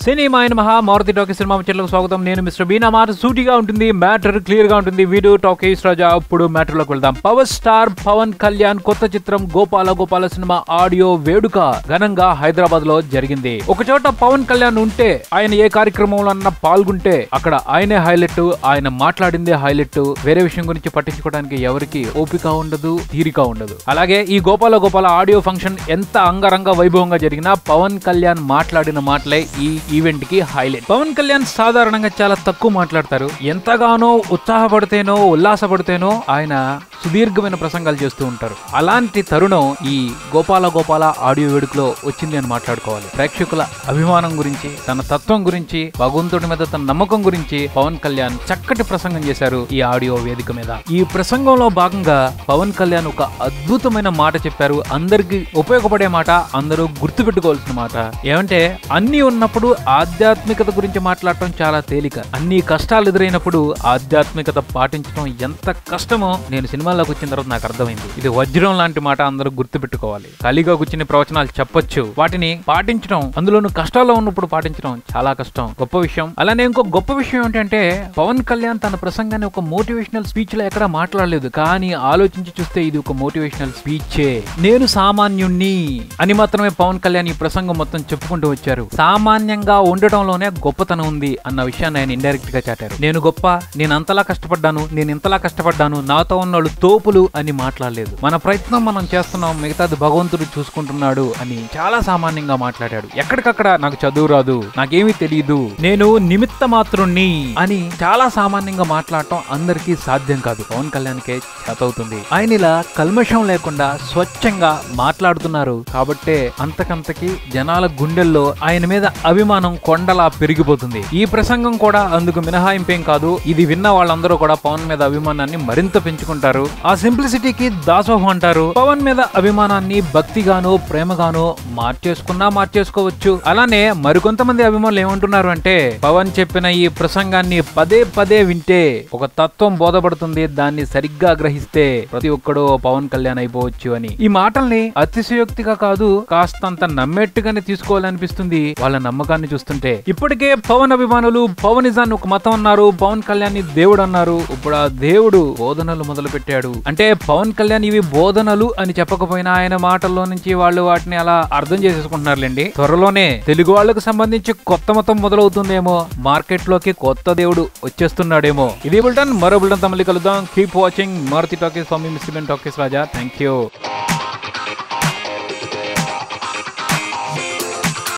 Cinema అయిన మహా Maruti talkies cinema ముచ్చట్లకు స్వాగతం. నేను మిస్టర్ బీనా. మాట సూటిగా ఉంటుంది, మ్యాటర్ క్లియర్ గా ఉంటుంది. Video talkies Raja. ఇప్పుడు మ్యాటర్ లోకి వెళ్దాం. పవర్ స్టార్ పవన్ కళ్యాణ్ కొత్త చిత్రం గోపాల సినిమా ఆడియో వేడుక ఘనంగా హైదరాబాద్ లో జరిగింది. ఒక చోట పవన్ కళ్యాణ్ ఉంటే, ఆయన ఏ కార్యక్రమంలో అన్నా పాల్గొంటే అక్కడ ఆయనే హైలైట్, ఆయన మాట్లాడిందే హైలైట్. వేరే విషయం గురించి పట్టించుకోవడానికి ఎవరికి ఓపిక ఉండదు, తీరిక ఉండదు. అలాగే ఈ గోపాల ఆడియో ఫంక్షన్ ఎంత అంగరంగ వైభవంగా జరిగినా పవన్ కళ్యాణ్ మాట్లాడిన మాటలే ఈ ఈవెంట్ కి హైలైట్. పవన్ కళ్యాణ్ సాధారణంగా చాలా తక్కువ మాట్లాడతారు. ఎంతగానో ఉత్సాహపడితేనో ఉల్లాసపడితేనో ఆయన సుదీర్ఘమైన ప్రసంగాలు చేస్తూ ఉంటారు. అలాంటి తరుణం ఈ గోపాల ఆడియో వేడుకలో వచ్చింది అని మాట్లాడుకోవాలి. ప్రేక్షకుల అభిమానం గురించి, తన తత్వం గురించి, భగవంతుడి మీద తన నమ్మకం గురించి పవన్ కళ్యాణ్ చక్కటి ప్రసంగం చేశారు ఈ ఆడియో వేదిక మీద. ఈ ప్రసంగంలో భాగంగా పవన్ కళ్యాణ్ ఒక అద్భుతమైన మాట చెప్పారు. అందరికి ఉపయోగపడే మాట, అందరూ గుర్తుపెట్టుకోవాల్సిన మాట. ఏమంటే అన్ని ఉన్నప్పుడు ఆధ్యాత్మికత గురించి మాట్లాడటం చాలా తేలిక. అన్ని కష్టాలు ఎదురైనప్పుడు ఆధ్యాత్మికత పాటించడం ఎంత కష్టమో నేను సినిమాలోకి వచ్చిన తర్వాత నాకు అర్థమైంది. ఇది వజ్రం లాంటి మాట, అందరూ గుర్తుపెట్టుకోవాలి. ఖాళీగా కూర్చుని ప్రవచనాలు చెప్పొచ్చు, వాటిని పాటించడం, అందులోనూ కష్టాల్లో ఉన్నప్పుడు పాటించడం చాలా కష్టం. గొప్ప విషయం. అలానే ఇంకో గొప్ప విషయం ఏంటంటే పవన్ కళ్యాణ్ తన ప్రసంగాన్ని ఒక మోటివేషనల్ స్పీచ్ లో ఎక్కడా మాట్లాడలేదు. కానీ ఆలోచించి చూస్తే ఇది ఒక మోటివేషనల్ స్పీచే. నేను సామాన్యుణ్ణి అని మాత్రమే పవన్ కళ్యాణ్ ఈ ప్రసంగం మొత్తం చెప్పుకుంటూ వచ్చారు. సామాన్యంగా ఉండటంలోనే గొప్పతనం ఉంది అన్న విషయాన్ని ఆయన ఇండైరెక్ట్ గా చాటారు. నేను గొప్ప, నేను అంతలా కష్టపడ్డాను, నేను ఇంతలా కష్టపడ్డాను, నాతో ఉన్నోళ్ళు తోపులు అని మాట్లాడలేదు. మన ప్రయత్నం మనం చేస్తున్నాం, మిగతాది భగవంతుడు చూసుకుంటున్నాడు అని చాలా సామాన్యంగా మాట్లాడాడు. ఎక్కడికక్కడ నాకు చదువు రాదు, నాకేమీ తెలియదు, నేను నిమిత్త మాత్రుణ్ణి అని చాలా సామాన్యంగా మాట్లాడటం అందరికీ సాధ్యం కాదు. పవన్ కళ్యాణ్కే చేతవుతుంది. ఆయన ఇలా కల్మషం లేకుండా స్వచ్ఛంగా మాట్లాడుతున్నారు కాబట్టే అంతకంతకి జనాల గుండెల్లో ఆయన మీద అభిమానం కొండలా పెరిగిపోతుంది. ఈ ప్రసంగం కూడా అందుకు మినహాయింపేం కాదు. ఇది విన్న వాళ్ళందరూ కూడా పవన్ మీద అభిమానాన్ని మరింత పెంచుకుంటారు. ఆ సింప్లిసిటీకి దాసోహం అంటారు. పవన్ మీద అభిమానాన్ని భక్తిగానో ప్రేమగానో మార్చేసుకోవచ్చు. అలానే మరికొంతమంది అభిమానులు ఏమంటున్నారు అంటే, పవన్ చెప్పిన ఈ ప్రసంగాన్ని పదే వింటే ఒక తత్వం బోధపడుతుంది, దాన్ని సరిగ్గా గ్రహిస్తే ప్రతి ఒక్కడో పవన్ కళ్యాణ్ అయిపోవచ్చు అని. ఈ మాటల్ని అతిశయోక్తిగా కాదు, కాస్తంత నమ్మేట్టుగానే తీసుకోవాలనిపిస్తుంది వాళ్ళ నమ్మకాన్ని చూస్తుంటే. ఇప్పటికే పవన్ అభిమానులు పవనిజాన్ని ఒక మతం అన్నారు, పవన్ కళ్యాణ్ ని దేవుడు అన్నారు. ఇప్పుడు ఆ దేవుడు బోధనలు మొదలు పెట్టాడు. అంటే పవన్ కళ్యాణ్ ఇవి బోధనలు అని చెప్పకపోయినా ఆయన మాటల్లో నుంచి వాళ్ళు వాటిని అలా అర్థం చేసేసుకుంటున్నారులేండి. త్వరలోనే తెలుగు వాళ్లకు సంబంధించి కొత్త మతం మొదలవుతుందేమో, మార్కెట్ లోకి కొత్త దేవుడు వచ్చేస్తున్నాడేమో. ఇది బుల్టన్, మరో బుల్టన్ తమలి కలుద్దాం. Keep watching Maruti talkies, Swami mister talkies Raja. Thank you.